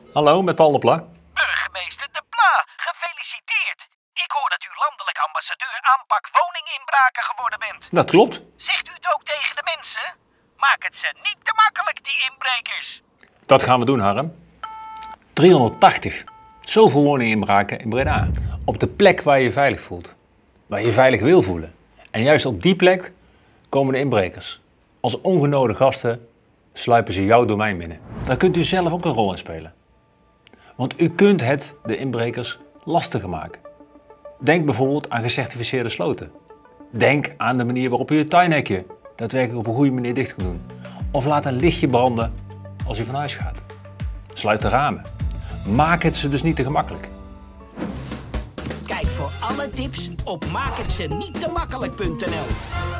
Hallo, met Paul de Pla. Burgemeester De Pla, gefeliciteerd. Ik hoor dat u landelijk ambassadeur aanpak woninginbraken geworden bent. Dat klopt. Zegt u het ook tegen de mensen? Maak het ze niet te makkelijk, die inbrekers. Dat gaan we doen, Harm. 380. Zoveel woninginbraken in Breda. Op de plek waar je je veilig voelt. Waar je je veilig wil voelen. En juist op die plek komen de inbrekers. Als ongenode gasten sluipen ze jouw domein binnen. Daar kunt u zelf ook een rol in spelen. Want u kunt het de inbrekers lastiger maken. Denk bijvoorbeeld aan gecertificeerde sloten. Denk aan de manier waarop u het tuinhekje daadwerkelijk op een goede manier dicht kunt doen. Of laat een lichtje branden als u van huis gaat. Sluit de ramen. Maak het ze dus niet te gemakkelijk. Kijk voor alle tips op maakhetsenietemakkelijk.nl.